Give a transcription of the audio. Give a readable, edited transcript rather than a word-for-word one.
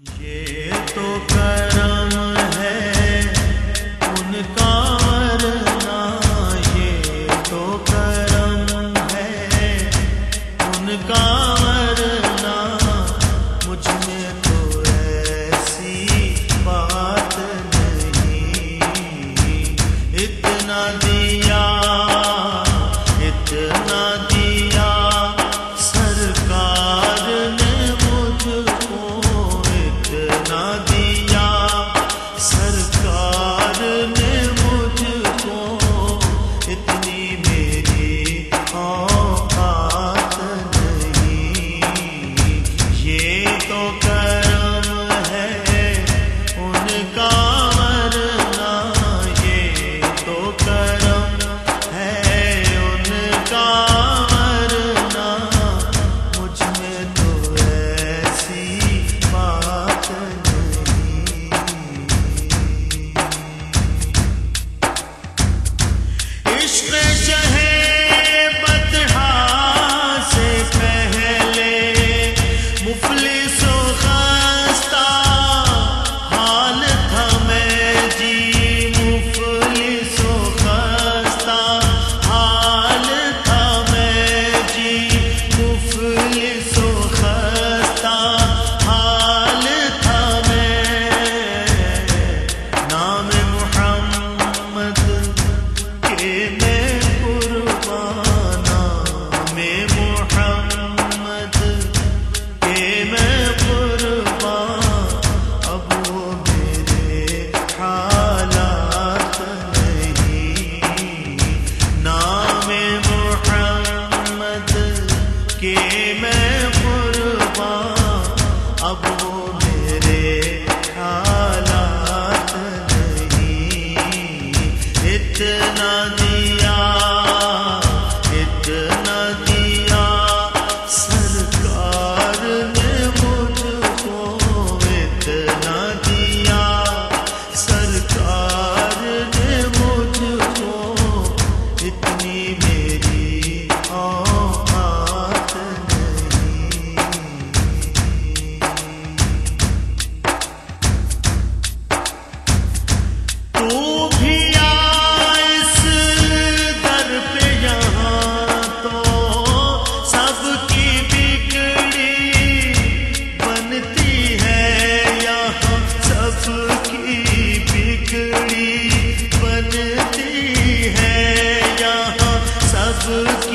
یہ تو کرم ہے ان کا ورنہ، یہ تو کرم ہے ان کا ورنہ، مجھ میں تو ایسی بات نہیں۔ اتنا دیا سرکار نے مجھ کو، اتنا دیا سرکار نے مجھ کو، اتنی میری اوقات نہیں۔ یہ تو کرم ہے ان کا ورنہ، یہ تو کرم ہے ان کا ورنہ، مجھ میں تو ایسی بات نہیں۔ عشق شہے بطحا سے پہلے مفلس و خستہ حال تھا میں جی، مفلس و خستہ حال تھا میں جی، مفلس و خستہ حال تھا میں۔ نام محمد کے میں قربان، نام محمد کے میں قربان، اب وہ میرے حالات نہیں۔ نام محمد کے میں قربان، اب وہ میرے حالات نہیں۔ اتنا دیا سرکار نے مجھ کو، اتنا دیا سرکار نے مجھ کو، اتنی میری اوقات نہیں۔ تو بھی اس در پہ یہاں تو سب کی بگڑی بنتی ہے، یہاں سب کی بگڑی بنتی ہے، یہاں سب